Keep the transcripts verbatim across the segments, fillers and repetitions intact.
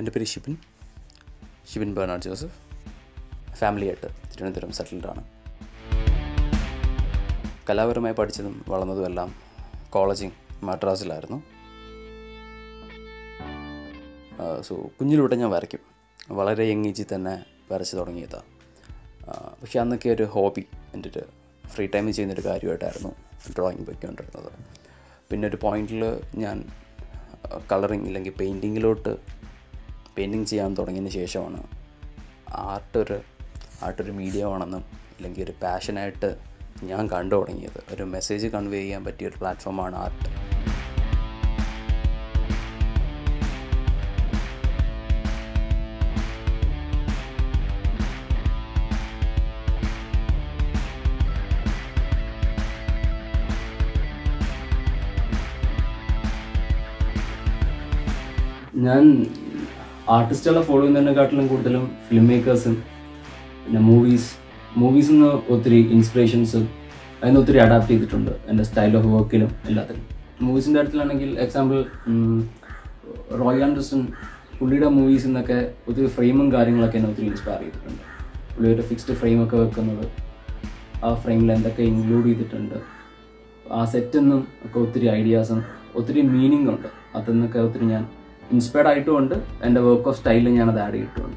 എൻ്റെ പേര് Shibin Shibin Bernard Joseph. ഫാമിലിയായിട്ട് തിരുവനന്തപുരം സെറ്റിൽഡാണ്. കലാപരമായി പഠിച്ചതും വളർന്നതും എല്ലാം കോളേജിങ് മദ്രാസിലായിരുന്നു. സോ കുഞ്ഞിലൂടെ ഞാൻ വരയ്ക്കും. വളരെ യങ് ഏജിൽ തന്നെ വരച്ച് തുടങ്ങിയതാണ്. പക്ഷേ അന്നൊക്കെ ഒരു ഹോബി, എൻ്റെ ഒരു ഫ്രീ ടൈമിൽ ചെയ്യുന്നൊരു കാര്യമായിട്ടായിരുന്നു ഡ്രോയിങ് പോയിക്കൊണ്ടിരുന്നത്. പിന്നെ ഒരു പോയിന്റിൽ ഞാൻ കളറിങ് ഇല്ലെങ്കിൽ പെയിൻറ്റിങ്ങിലോട്ട് പെയിൻറ്റിങ് ചെയ്യാൻ തുടങ്ങിയതിന് ശേഷമാണ് ആർട്ടൊരു ആർട്ടൊരു മീഡിയമാണെന്നും അല്ലെങ്കിൽ ഒരു പാഷനായിട്ട് ഞാൻ കണ്ടു തുടങ്ങിയത്. ഒരു മെസ്സേജ് കൺവേ ചെയ്യാൻ പറ്റിയ ഒരു പ്ലാറ്റ്ഫോമാണ് ആർട്ട്. ഞാൻ ആർട്ടിസ്റ്റുകളെ ഫോളോ ചെയ്യുന്നതിനെക്കാട്ടിലും കൂടുതലും ഫിലിം മേക്കേഴ്സും പിന്നെ മൂവീസ് മൂവീസിൽ നിന്ന് ഒത്തിരി ഇൻസ്പിറേഷൻസ് അതിന് ഒത്തിരി അഡാപ്റ്റ് ചെയ്തിട്ടുണ്ട് എൻ്റെ സ്റ്റൈൽ ഓഫ് വർക്കിലും എല്ലാത്തിലും. മൂവീസിൻ്റെ കാര്യത്തിലാണെങ്കിൽ എക്സാമ്പിൾ റോയ് ആൻഡർസൺ, പുള്ളിയുടെ മൂവീസിൽ നിന്നൊക്കെ ഒത്തിരി ഫ്രെയിമും കാര്യങ്ങളൊക്കെ എന്നെ ഒത്തിരി ഇൻസ്പയർ ചെയ്തിട്ടുണ്ട്. പുള്ളി ഒരു ഫിക്സ്ഡ് ഫ്രെയിമൊക്കെ വെക്കുന്നത്, ആ ഫ്രെയിമിൽ എന്തൊക്കെ ഇൻക്ലൂഡ് ചെയ്തിട്ടുണ്ട്, ആ സെറ്റിൽ നിന്നും ഒക്കെ ഒത്തിരി ഐഡിയാസും ഒത്തിരി മീനിങ് ഉണ്ട്. അതിൽ നിന്നൊക്കെ ഒത്തിരി ഞാൻ ഇൻസ്പയർഡ് ആയിട്ടുമുണ്ട്. എൻ്റെ വർക്ക് ഓഫ് സ്റ്റൈലിൽ ഞാനത് ആഡ് ചെയ്തിട്ടുണ്ട്.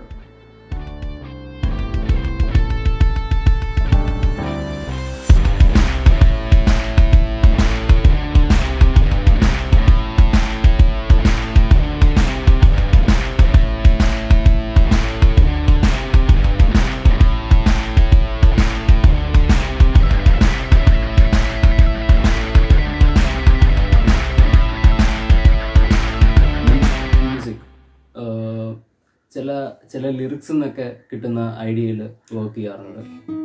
ചില ചില ലിറിക്സിൽ നിന്നൊക്കെ കിട്ടുന്ന ഐഡിയയിൽ വർക്ക് ചെയ്യാറുണ്ട്.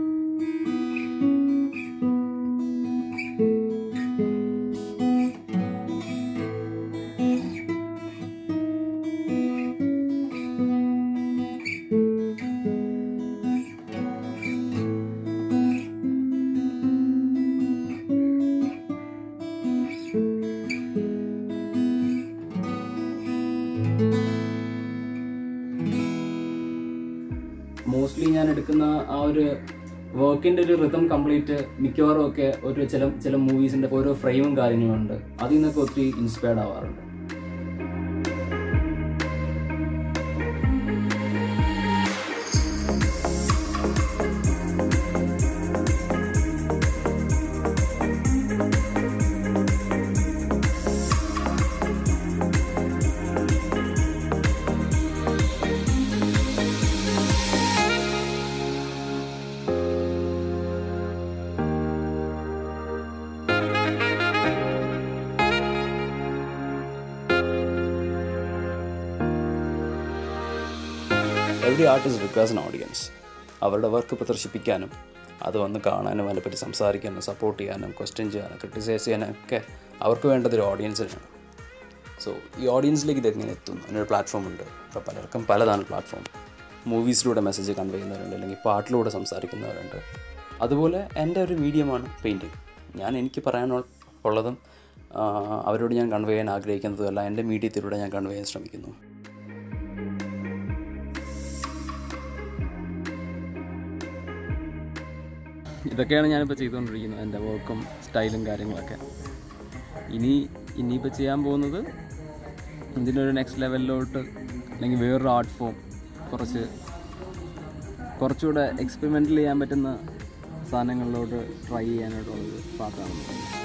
മോസ്റ്റ്ലി ഞാൻ എടുക്കുന്ന ആ ഒരു വർക്കിൻ്റെ ഒരു റിതം കംപ്ലീറ്റ് മിക്കവാറും ഒക്കെ ഒരു ചില ചില മൂവീസിൻ്റെ ഓരോ ഫ്രെയിമും കാര്യങ്ങളുണ്ട്. അതിൽ നിന്നൊക്കെ ഒത്തിരി ഇൻസ്പയർഡ് ആവാറുണ്ട്. Every artist requires an audience. അവരുടെ വർക്ക് പ്രദർശിപ്പിക്കാനും അത് വന്ന് കാണാനും അതിനെപ്പറ്റി സംസാരിക്കാനും സപ്പോർട്ട് ചെയ്യാനും ക്വസ്റ്റ്യൻ ചെയ്യാനും ക്രിട്ടിസൈസ് ചെയ്യാനൊക്കെ അവർക്ക് വേണ്ടത് ഒരു ഓഡിയൻസിനാണ്. സോ ഈ ഓഡിയൻസിലേക്ക് ഇതെങ്ങനെ എത്തും? അതിനൊരു പ്ലാറ്റ്ഫോം ഉണ്ട്. ഇപ്പോൾ പലർക്കും പലതാണ് പ്ലാറ്റ്ഫോം. മൂവീസിലൂടെ മെസ്സേജ് കൺവേ ചെയ്യുന്നവരുണ്ട്, അല്ലെങ്കിൽ പാട്ടിലൂടെ സംസാരിക്കുന്നവരുണ്ട്. അതുപോലെ എൻ്റെ ഒരു മീഡിയമാണ് പെയിൻറ്റിങ്. ഞാൻ എനിക്ക് പറയാനുള്ളതും അവരോട് ഞാൻ കൺവേ ചെയ്യാൻ ആഗ്രഹിക്കുന്നതുമല്ല എൻ്റെ മീഡിയത്തിലൂടെ ഞാൻ കൺവേ ചെയ്യാൻ ശ്രമിക്കുന്നു. ഇതൊക്കെയാണ് ഞാനിപ്പോൾ ചെയ്തുകൊണ്ടിരിക്കുന്നത്, എൻ്റെ വർക്കും സ്റ്റൈലും കാര്യങ്ങളൊക്കെ. ഇനി ഇനിയിപ്പോൾ ചെയ്യാൻ പോകുന്നത് ഇതിനൊരു നെക്സ്റ്റ് ലെവലിലോട്ട് അല്ലെങ്കിൽ വേറൊരു ആർട്ട് ഫോം കുറച്ച് കുറച്ചുകൂടെ എക്സ്പെരിമെൻ്റൽ ചെയ്യാൻ പറ്റുന്ന സാധനങ്ങളിലോട്ട് ട്രൈ ചെയ്യാനായിട്ടുള്ളൊരു പാത്താണ്.